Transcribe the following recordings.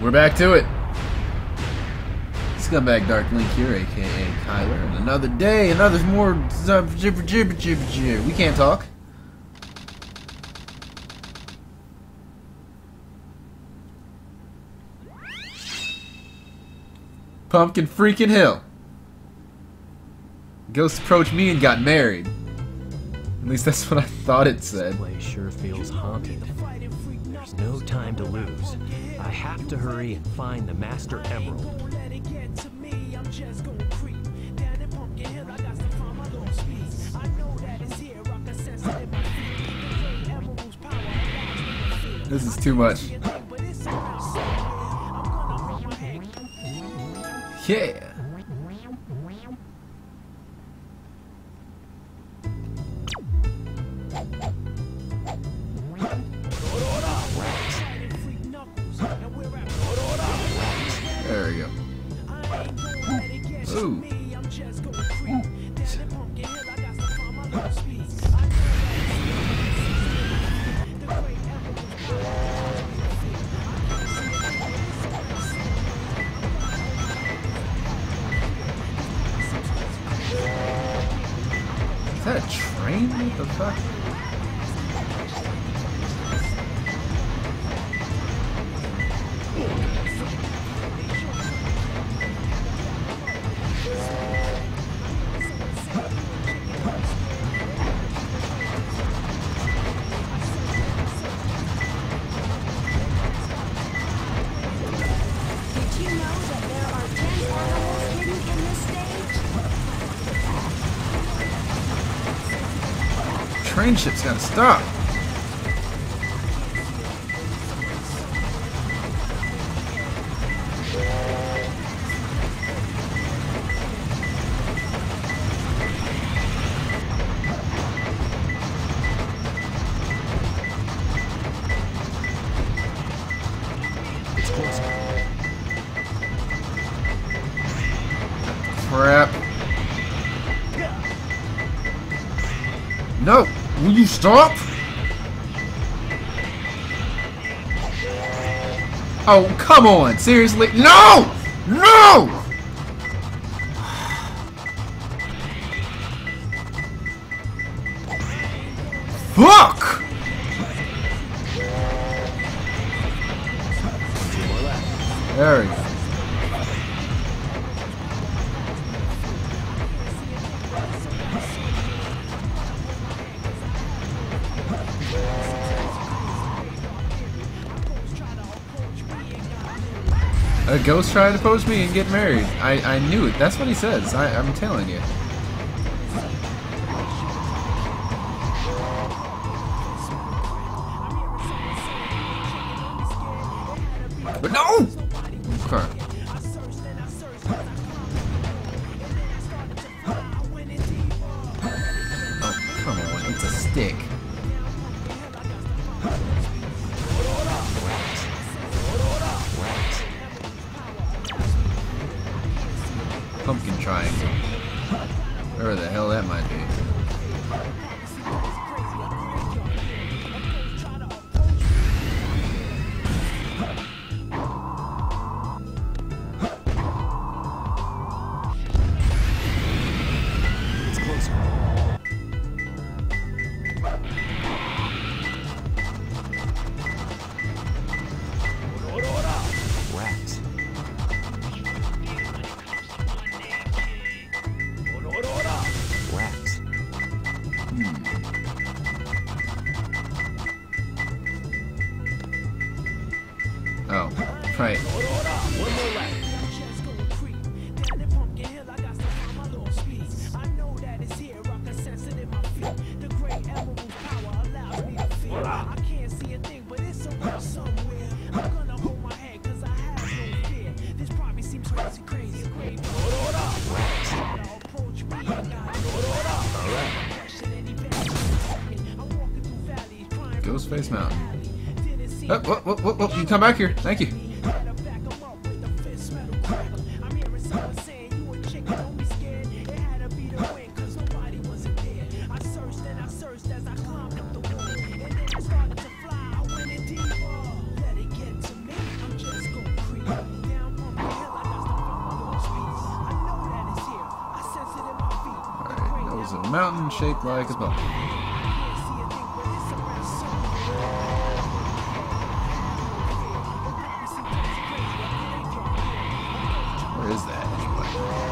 We're back to it. Scumbag Dark Link here, aka Kyler, and another day, another more jibber. We can't talk. Pumpkin freaking Hill. Ghost approached me and got married. At least that's what I thought it said. This place sure feels haunted. There's no time to lose. I have to hurry and find the Master Emerald. This is too much. Yeah. There we go. Ooh. Is that a train? What the fuck? Train ship's gotta stop. It's close. Crap. No! Will you stop? Oh, come on! Seriously? No! No! Fuck! There we go. A ghost tried to approach me and get married. I knew it. That's what he says. I'm telling you. But no! Okay. Oh, come on. It's a stick. Pumpkin triangle. Whatever the hell that might be. It's closer. Rats. Rats. Oh, right. One more left. Ghostface Mountain. Oh, whoa, you come back here. Thank you. mountain shaped like a pumpkin. Where is that anyway?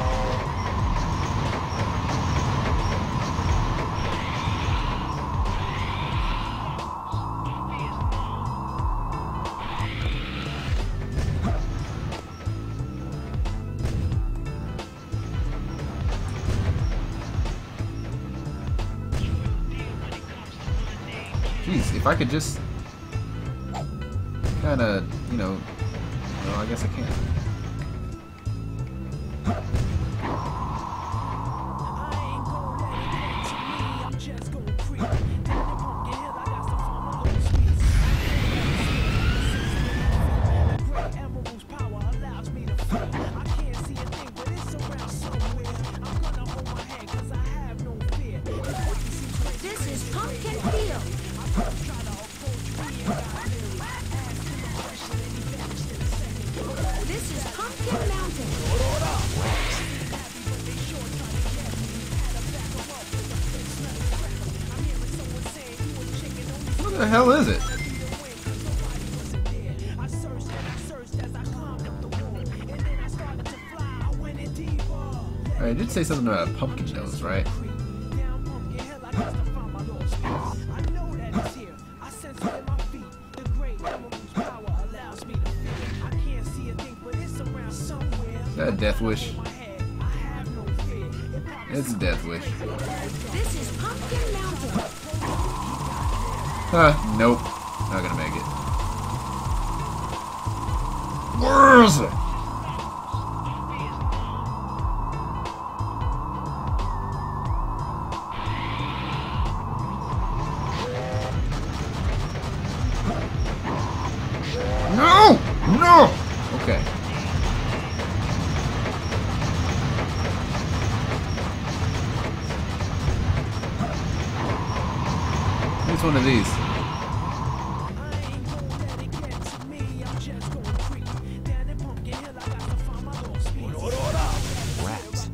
Jeez, if I could just kind of, you know, well, I guess I can. This is Pumpkin Field. This is Pumpkin Mountain. What the hell is it? Alright, I did say something about a pumpkin nose, right? Is that a death wish? It's a death wish. This is Pumpkin Mountain. Nope. Not gonna make it. Where is it? No! No! Okay. What's one of these? Rats.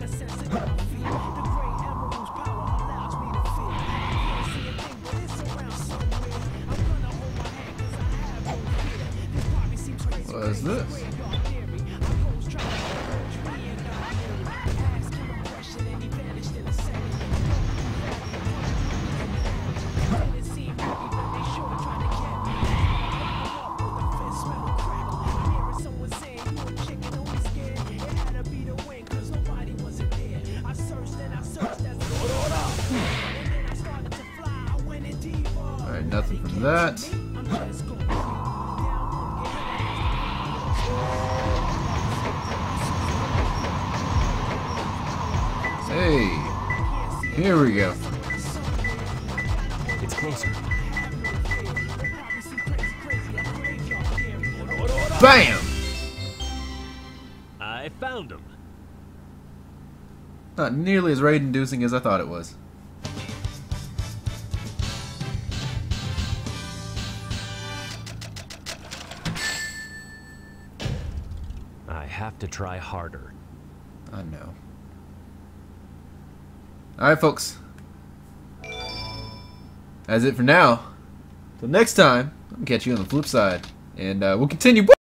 What is this? Alright, nothing from that. Hey, here we go. It's closer. Bam! I found him. Not nearly as raid-inducing as I thought it was. I have to try harder. I know. Alright, folks. That's it for now. Till next time, I'll catch you on the flip side. And we'll continue.